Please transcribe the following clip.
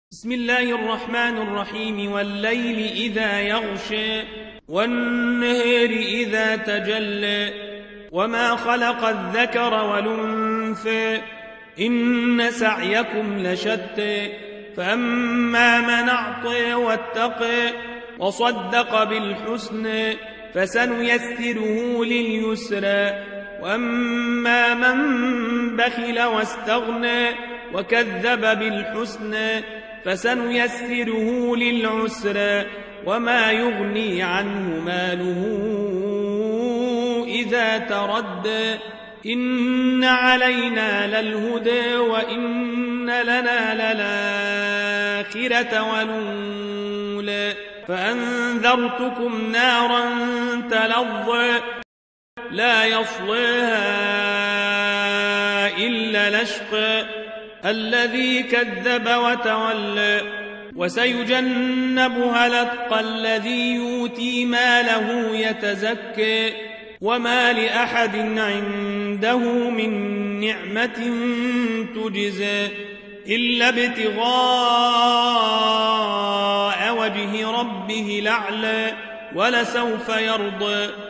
بسم الله الرحمن الرحيم والليل إذا يغشى والنهر إذا تجلى وما خلق الذكر والأنثى إن سعيكم لشتى فأما من أعطى واتقى وصدق بالحسنى فسنيسره لليسرى وأما من بخل واستغنى وكذب بالحسنى فسنيسره للعسرى وما يغني عنه ماله إذا تردى إن علينا للهدى وإن لنا للآخرة والأولى فأنذرتكم نارا تلظى لا يصليها إلا الأشقى الذي كذب وتولى وسيجنبها الأتقى الذي يؤتي ماله يتزكى وما لأحد عنده من نعمة تجزى إلا ابتغاء وجه ربه الأعلى ولسوف يرضى